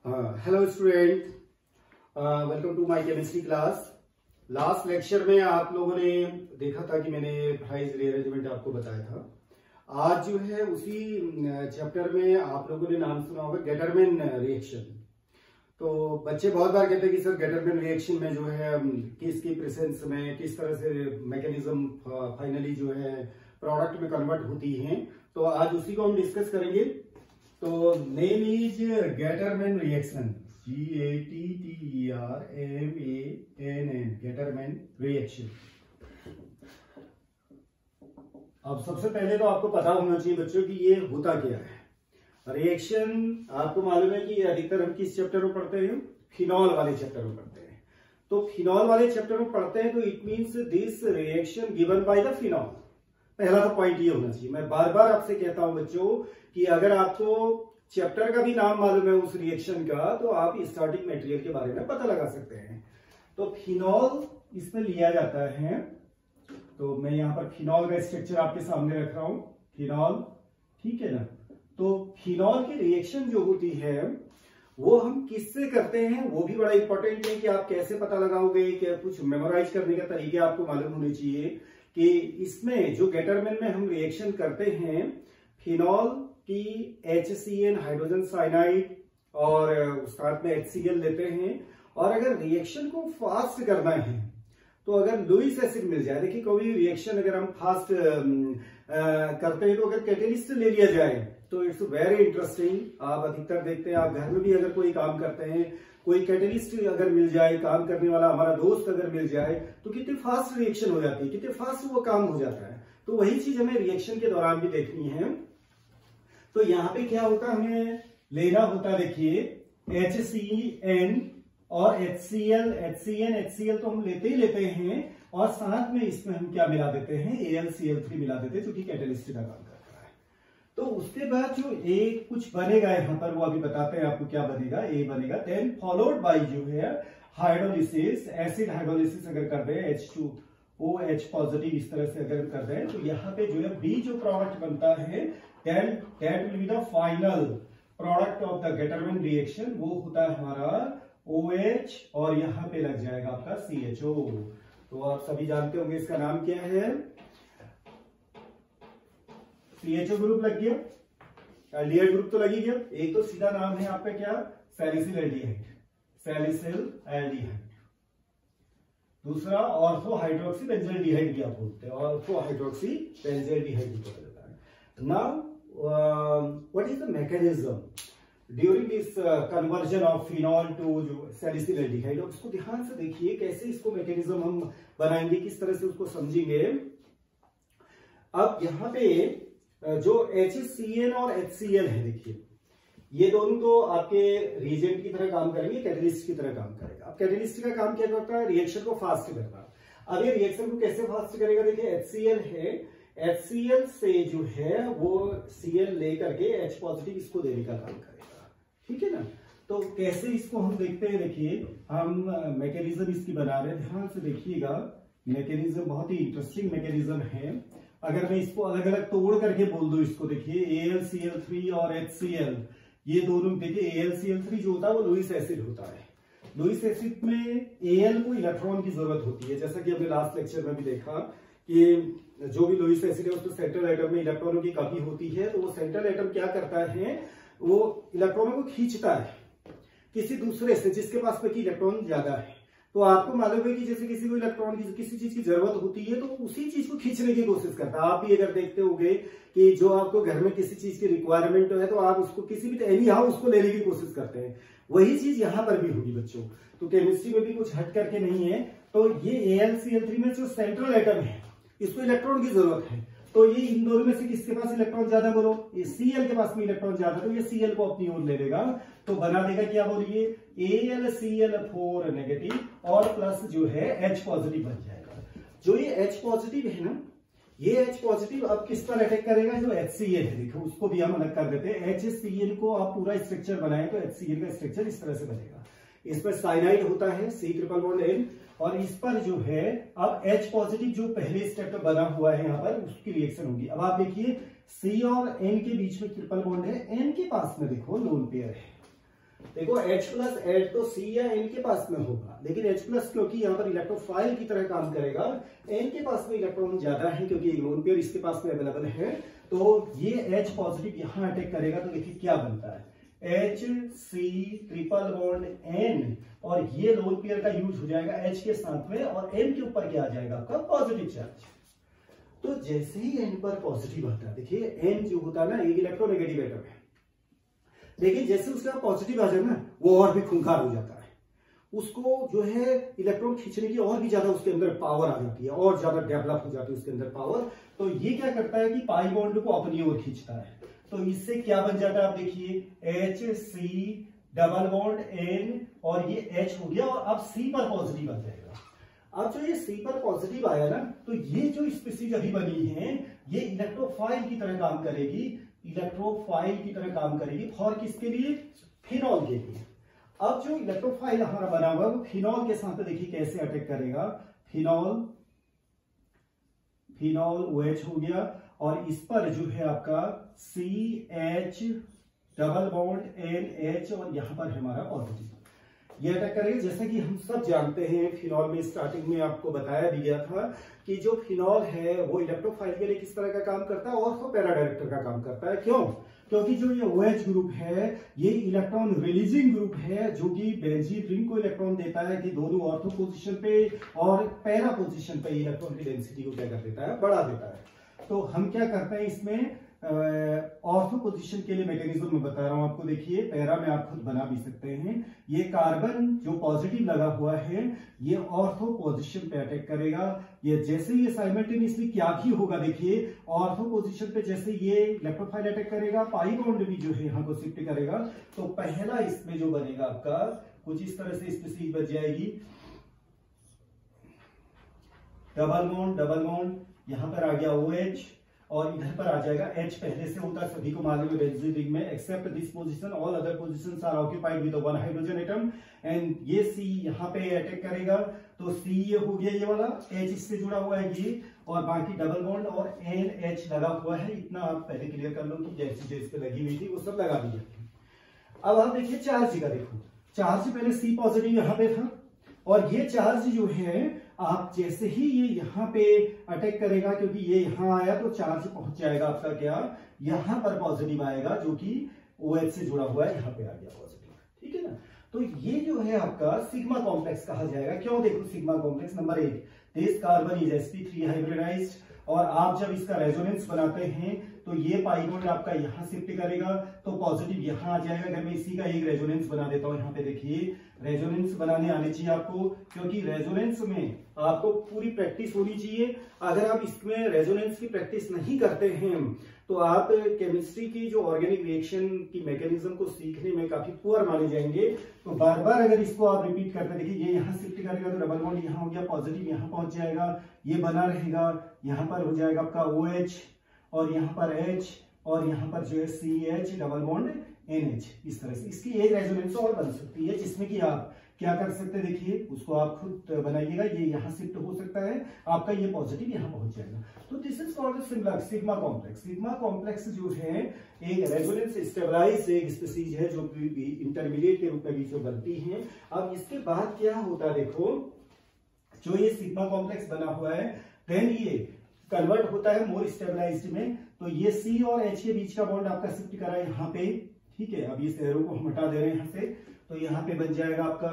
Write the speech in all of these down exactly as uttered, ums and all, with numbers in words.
Hello student, welcome to my chemistry class. Last lecture में आप लोगों ने देखा था कि मैंने प्राइस रीअरेंजमेंट आपको बताया था। आज जो है उसी चैप्टर में आप लोगों ने नाम सुना होगा गेटरमैन रिएक्शन। तो बच्चे बहुत बार कहते हैं कि सर गेटरमैन रिएक्शन में जो है किसकी प्रेजेंस में किस तरह से मैकेनिज्म फाइनली जो है प्रोडक्ट में कन्वर्ट होती है, तो आज उसी को हम डिस्कस करेंगे। तो name is Gattermann reaction, G A T T E R M A N N, Gattermann reaction. अब सबसे पहले तो आपको पता होना चाहिए बच्चों कि ये होता क्या है। रिएक्शन आपको मालूम है कि अधिकतर हम किस चैप्टर में पढ़ते हैं, फिनॉल वाले चैप्टर में पढ़ते हैं। तो फिनॉल वाले चैप्टर में पढ़ते हैं तो it means this reaction given by the phenol. पहला तो पॉइंट ये होना चाहिए। मैं बार बार आपसे कहता हूं बच्चों कि अगर आपको चैप्टर का भी नाम मालूम है उस रिएक्शन का, तो आप स्टार्टिंग मटेरियल के बारे में पता लगा सकते हैं। तो फिनॉल इसमें लिया जाता है, तो मैं यहां पर फिनॉल का स्ट्रक्चर आपके सामने रख रहा हूं। फिनॉल, ठीक है ना। तो फिनॉल की रिएक्शन जो होती है वो हम किससे करते हैं, वो भी बड़ा इंपॉर्टेंट है कि आप कैसे पता लगाओगे। क्या कुछ मेमोराइज करने का तरीके आपको मालूम होने चाहिए कि इसमें जो गेटरमैन में हम रिएक्शन करते हैं, फिनॉल की H C N hydrogen cyanide और साथ में एच सी एल लेते हैं। और अगर रिएक्शन को फास्ट करना है तो अगर लुईस एसिड मिल जाए, देखिए कोई रिएक्शन अगर हम फास्ट करते हैं तो अगर कैटेलिस्ट ले लिया जाए तो इट्स वेरी इंटरेस्टिंग। आप अधिकतर देखते हैं, आप घर में भी अगर कोई काम करते हैं, कोई कैटेलिस्ट अगर मिल जाए, काम करने वाला हमारा दोस्त अगर मिल जाए, तो कितनी फास्ट रिएक्शन हो जाती है, कितने फास्ट वो काम हो जाता है। तो वही चीज हमें रिएक्शन के दौरान भी देखनी है। तो यहाँ पे क्या होता है, हमें लेना होता, देखिए एच सी एन और H C L, H C N H C L तो हम लेते ही लेते हैं, और साथ में इसमें हम क्या मिला देते हैं, A L C L three मिला देते हैं, जो कि कैटेलिस्ट का काम करता है। तो उसके बाद जो ए कुछ बनेगा यहाँ पर, वो अभी बताते हैं आपको क्या बनेगा। ए बनेगा, देन फॉलोड बाय जो है हाइड्रोलिसिस, एसिड हाइड्रोलिसिस अगर कर दे, H two O H positive इस तरह से अगर कर दें, तो यहाँ पे जो है बी जो प्रोडक्ट बनता है, then that will be the final product of the Gattermann reaction. वो होता है हमारा OH और यहाँ पे लग जाएगा आपका सी एच ओ। तो आप सभी जानते होंगे इसका नाम क्या है, सी एच ओ ग्रुप लग गया, एल्डिहाइड ग्रुप तो लग ही गया। एक तो सीधा नाम है आपका क्या, सैलिसिल एल्डिहाइड, सैलिसिल एल्डिहाइड। दूसरा ऑर्थो हाइड्रोक्सी बेंजोल्डिहाइड भी आप बोलते हैं, ऑर्थो हाइड्रोक्सी बेंजोल्डिहाइड भी बोला जाता है। Now what is the mechanism during this conversion of phenol to जो सैलिसिल एल्डिहाइड, उसको ध्यान से देखिए कैसे इसको मैकेनिज्म हम बनाएंगे, किस तरह से उसको समझेंगे। अब यहाँ पे जो एच सी एन और एच सी एल है, देखिए ये दोनों तो आपके रिएजेंट की तरह काम करेंगे, कैटेलिस्ट की तरह काम करेगा। अब कैटेलिस्ट का काम क्या करता है, रिएक्शन को फास्ट करना। अब ये रिएक्शन को कैसे फास्ट करेगा, देखिए एच सी एल है, एच सी एल से जो है वो सी एल लेकर के H पॉजिटिव इसको देने का काम करेगा, ठीक है ना। तो कैसे इसको हम देखते हैं, देखिए हम मैकेनिज्म इसकी बना रहे हैं, ध्यान से देखिएगा। मैकेनिज्म बहुत ही इंटरेस्टिंग मैकेनिज्म है। अगर मैं इसको अलग अलग तोड़ करके बोल दूं, इसको देखिए A L C L three और एच सी एल, ये दोनों देखिए A L C L three जो होता है वो लुईस एसिड होता है। लुईस एसिड में Al को इलेक्ट्रॉन की जरूरत होती है, जैसा कि हमने लास्ट लेक्चर में भी देखा कि जो भी लुईस एसिड है उसमें सेंट्रल एटम में इलेक्ट्रॉनों की कमी होती है। तो वो सेंट्रल एटम क्या करता है, वो इलेक्ट्रॉनों को खींचता है किसी दूसरे से जिसके पास में की इलेक्ट्रॉन ज्यादा है। तो आपको मालूम है कि जैसे किसी को इलेक्ट्रॉन की किसी चीज की जरूरत होती है तो उसी चीज को खींचने की कोशिश करता है। आप भी अगर देखते होंगे कि जो आपको घर में किसी चीज की रिक्वायरमेंट है तो आप उसको किसी भी एनी हाउ उसको लेने की कोशिश करते हैं। वही चीज यहाँ पर भी होगी बच्चों। तो केमिस्ट्री में भी कुछ हट करके नहीं है। तो ये A L C L three में जो सेंट्रल एटम है इसको इलेक्ट्रॉन की जरूरत है, तो ये इन दोनों में से किसके पास इलेक्ट्रॉन ज्यादा, बोलो ये Cl के पास में इलेक्ट्रॉन ज्यादा, तो ये Cl को अपनी ओर ले लेगा, तो बना देगा क्या, बोलिए A L C L four negative और प्लस जो है H पॉजिटिव बन जाएगा। जो ये H पॉजिटिव है ना, ये H पॉजिटिव अब किस पर अटैक करेगा, जो एच सी एल है, देखो उसको भी हम अलग कर देते हैं। एच सी एल को आप पूरा स्ट्रक्चर बनाए तो एच सी एल का स्ट्रक्चर इस तरह से बनेगा। इस पर साइनाइड होता है, सी ट्रिपल बॉन्ड एन, और इस पर जो है अब H पॉजिटिव जो पहले स्टेप पे बना हुआ है यहाँ पर उसकी रिएक्शन होगी। अब आप देखिए C और N के बीच में ट्रिपल बॉन्ड है, N के पास में देखो लोन पेयर है, देखो H प्लस एड तो C या N के पास में होगा, लेकिन H प्लस क्योंकि यहाँ पर इलेक्ट्रोफाइल की तरह काम करेगा, N के पास में इलेक्ट्रॉन ज्यादा है क्योंकि एक लोन पेयर इसके पास में अवेलेबल है, तो ये H पॉजिटिव यहाँ अटैक करेगा तो देखिए क्या बनता है, H C triple bond N, और ये लोन पेयर का यूज हो जाएगा H के साथ में, और N के ऊपर क्या आ जाएगा आपका पॉजिटिव चार्ज। तो जैसे ही N पर पॉजिटिव आता है, देखिए N जो होता है ना एक इलेक्ट्रोनेगेटिव एटम है, लेकिन जैसे उसका पॉजिटिव आ जाए ना वो और भी खूंखार हो जाता है, उसको जो है इलेक्ट्रॉन खींचने की और भी ज्यादा उसके अंदर पावर आ जाती है, और ज्यादा डेवलप हो जाती है उसके अंदर पावर। तो ये क्या करता है कि पाई बॉन्ड को अपनी ओर खींचता है, तो इससे क्या बन जाता है आप देखिए H C double bond N, और ये H हो गया, और अब C पर पॉजिटिव आ जाएगा। अब जो ये C पर पॉजिटिव आया ना, तो ये जो स्पीसीज अभी बनी है ये इलेक्ट्रोफाइल की तरह काम करेगी, इलेक्ट्रोफाइल की तरह काम करेगी फॉर किसके लिए, फिनॉल के लिए। अब जो इलेक्ट्रोफाइल हमारा बना हुआ वो फिनॉल के साथ देखिए कैसे अटैक करेगा, फिनॉल फिनॉल OH हो गया, और इस पर जो है आपका C H double bond N H, और यहां पर हमारा पॉजिटिव ये अटैक करेगा। जैसे कि हम सब जानते हैं फिनॉल में स्टार्टिंग में आपको बताया भी गया था कि जो फिनॉल है वो इलेक्ट्रोफाइल के लिए किस तरह का काम करता है, और तो पैरा डायरेक्टर का काम करता है। क्यों? क्योंकि जो ये OH ग्रुप है ये इलेक्ट्रॉन रिलीजिंग ग्रुप है, जो कि बेंजीन रिंग को इलेक्ट्रॉन देता है कि दोनों ऑर्थो पोजीशन पे और पैरा पोजीशन पे इलेक्ट्रॉन की डेंसिटी को क्या कर देता है, बढ़ा देता है। तो हम क्या करते हैं इसमें ऑर्थो पोजीशन के लिए मैकेनिज्म में बता रहा हूं आपको, देखिए पैरा में आप खुद बना भी सकते हैं। ये कार्बन जो पॉजिटिव लगा हुआ है ये ऑर्थो पोजीशन पे अटैक करेगा, ये जैसे ये साइमल्टेनियसली क्या भी होगा, देखिए ऑर्थो पोजीशन पे जैसे ये इलेक्ट्रोफाइल अटैक करेगा, पाई बॉन्ड भी जो है यहाँ को शिफ्ट करेगा, तो पहला इसमें जो बनेगा आपका कुछ इस तरह से स्पीसीज बच जाएगी, डबल बॉन्ड डबल बॉन्ड, यहां पर आ गया OH, और इधर पर आ जाएगा H, पहले से होता है सभी को मालूम है बेंजीन रिंग में, except this position all other positions are occupied with one hydrogen atom, and ये C यहाँ पे अटैक करेगा, तो C ये हो गया ये वाला, H इससे जुड़ा हुआ है ये, और बाकी डबल बॉन्ड और N H लगा हुआ है। इतना आप पहले क्लियर कर लो कि जैसी जैसे पे लगी हुई थी वो सब लगा दी जाती है। अब आप देखिए चार्ज का, देखो चार्ज पहले C पॉजिटिव यहाँ पे था, और ये चार्ज जो है आप जैसे ही ये यहाँ पे अटैक करेगा, क्योंकि ये यहाँ आया तो चार्ज पहुंच जाएगा आपका क्या, यहाँ पर पॉजिटिव आएगा जो कि OH से जुड़ा हुआ है, यहाँ पे आ गया पॉजिटिव, ठीक है ना। तो ये जो है आपका सिग्मा कॉम्प्लेक्स कहा जाएगा। क्यों? देखो सिग्मा कॉम्प्लेक्स नंबर एक, this carbon is S P three hybridised, और आप जब इसका रेजोनेंस बनाते हैं तो ये पाई बॉन्ड आपका यहाँ शिफ्ट करेगा तो पॉजिटिव यहाँ आ जाएगा। अगर मैं इसी का एक रेजोनेंस बना देता हूँ, यहाँ पे देखिए रेजोनेंस बनाने आने चाहिए आपको, क्योंकि रेजोनेंस में आपको पूरी प्रैक्टिस होनी चाहिए। अगर आप इसमें रेजोनेंस की प्रैक्टिस नहीं करते हैं तो आप केमिस्ट्री की जो ऑर्गेनिक रिएक्शन की मैकेनिज्म को सीखने में काफी पुअर माने जाएंगे। तो बार बार अगर इसको आप रिपीट करते, देखिए ये यहाँ शिफ्ट करेगा तो डबल बॉन्ड यहाँ हो गया, पॉजिटिव यहाँ पहुंच जाएगा, ये बना रहेगा, यहाँ पर हो जाएगा आपका OH, और यहाँ पर H, और यहाँ पर जो है C H double bond N H। इस तरह से इसकी एक रेजोनेंस और बन सकती है, जिसमें कि आप क्या कर सकते हैं, देखिए उसको आप खुद बनाइएगा, ये यहाँ शिफ्ट हो सकता है आपका, ये पॉजिटिव यहाँ पहुंच जाएगा। तो this is called sigma complex. Sigma complex जो है एक रेजोनेंस स्टेबलाइज्ड एक स्पीसीज है जो इंटरमीडिएट के रूप में भी जो बनती है। अब इसके बाद क्या होता है, देखो जो ये सिग्मा कॉम्प्लेक्स बना हुआ है देन ये कन्वर्ट होता है मोर स्टेबलाइज्ड में, तो ये C और H के बीच का बॉन्ड आपका शिफ्ट करा है यहाँ पे, ठीक है। अब इस एरो को हम हटा दे रहे हैं यहाँ से, तो यहाँ पे बन जाएगा आपका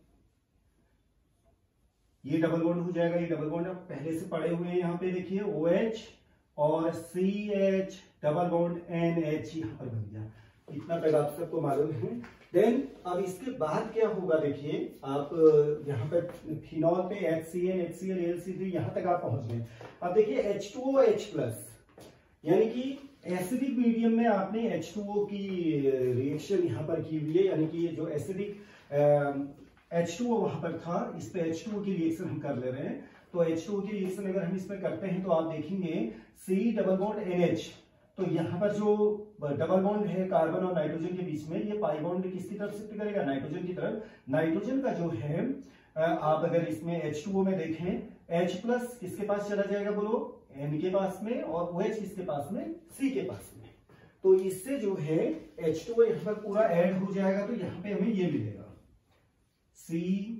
ये डबल बॉन्ड हो जाएगा, ये डबल बॉन्ड आप पहले से पड़े हुए हैं यहाँ पे, देखिए OH और C H double bond N H यहाँ पर बन गया। इतना तक आप सबको मालूम है। देन अब इसके बाद क्या होगा, देखिए आप यहाँ पर फिनॉल पे H C N H C L L C three यहाँ तक आप पहुंच गए। अब देखिए H two O H plus, यानी कि एसिडिक मीडियम में आपने H टू O की रिएक्शन यहाँ पर की हुई है, यानी कि जो एसिडिक H टू O वहां पर था, इस पे H टू O की रिएक्शन हम कर ले रहे हैं। तो H टू O की रिएक्शन अगर हम इसमें करते हैं तो आप देखेंगे C double bond N H, तो यहाँ पर जो डबल बॉन्ड है कार्बन और नाइट्रोजन के बीच में, ये पाई बॉन्ड किसकी तरफ शिफ्ट करेगा, नाइट्रोजन की तरफ। नाइट्रोजन का जो है आप अगर इसमें H टू O में देखें H प्लस किसके पास चला जाएगा बोलो, N के पास में, और OH किसके पास में, C के पास में। तो इससे जो है एच टू यहां पर पूरा ऐड हो जाएगा, तो यहां पे हमें ये मिलेगा सी,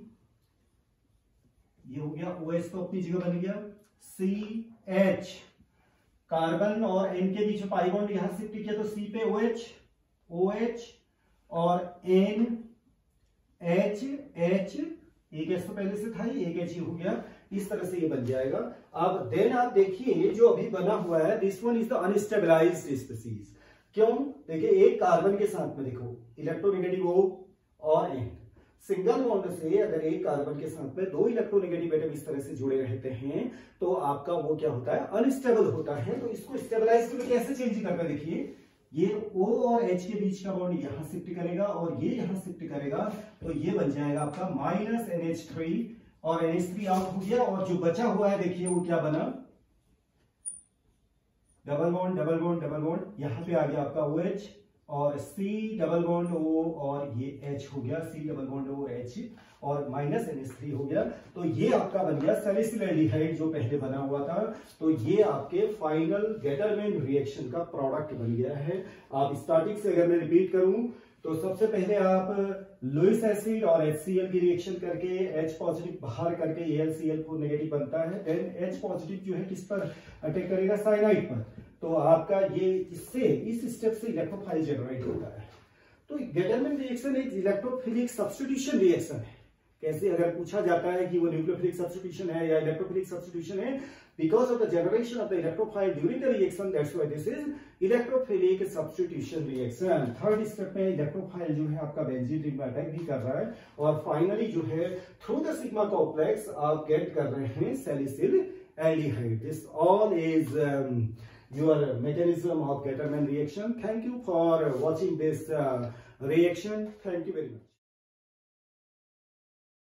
ये हो गया ओ एच तो अपनी जगह बन गया, सी एच, कार्बन और एन के बीच में पाई बॉन्ड यहां शिफ्ट किया तो सी पे ओ एच, ओ एच और एन एच एच, एक एच तो पहले से था ही, एक एच ही हो गया, इस तरह से ये बन जाएगा। अब देन आप देखिए जो अभी बना हुआ है, this one is the unstabilized species. क्यों? देखिए एक कार्बन के साथ में देखो इलेक्ट्रोनेगेटिव ओ और एन, सिंगल बॉन्ड से अगर एक कार्बन के साथ में दो इलेक्ट्रोनेगेटिव एटम इस तरह से जुड़े रहते हैं तो आपका वो क्या होता है, अनस्टेबल होता है। तो इसको स्टेबलाइज में कैसे चेंज करना, देखिए ये O और H के बीच का बॉन्ड यहां शिफ्ट करेगा और ये यहां शिफ्ट करेगा, तो ये बन जाएगा आपका माइनस एन एच थ्री, और एन एच थ्री आउट हो गया, और जो बचा हुआ है देखिए वो क्या बना, double bond double bond double bond, यहां पे आ गया आपका OH और C डबल बॉन्ड O और ये H हो गया, C double bond O H और माइनस एन एच थ्री हो गया। तो ये आपका बन गया सैलिसिल एल्डिहाइड जो पहले बना हुआ था। तो ये आपके फाइनल गेटरमैन रिएक्शन का प्रोडक्ट बन गया है। आप स्टार्टिंग से अगर मैं रिपीट करूं तो सबसे पहले आप लुईस एसिड और HCl की रिएक्शन करके H पॉजिटिव बाहर करके A L C L four negative बनता है। देन H पॉजिटिव जो है किस पर अटैक करेगा, साइनाइड पर, तो आपका ये इससे इस स्टेप से इलेक्ट्रोफाइल जनरेट होता है। तो गेटरमैन रिएक्शन एक इलेक्ट्रोफिलिक सब्स्टिट्यूशन रिएक्शन है। कैसे अगर पूछा जाता है कि वो न्यूक्लियोफिलिक सब्स्टिट्यूशन है या इलेक्ट्रोफिलिक सब्स्टिट्यूशन है, because of the generation of the electrophile during the reaction, that's why this is electrophilic substitution reaction. Third step में इलेक्ट्रोफाइल जो है आपका बेंजीन रिंग में अटैक भी कर रहा है, और फाइनली जो है थ्रू द सिग्मा कॉम्प्लेक्स आप गेट कर रहे हैं salicyl aldehyde. This all is your mechanism of Getterman reaction. Thank you for watching this uh, reaction. Thank you very much.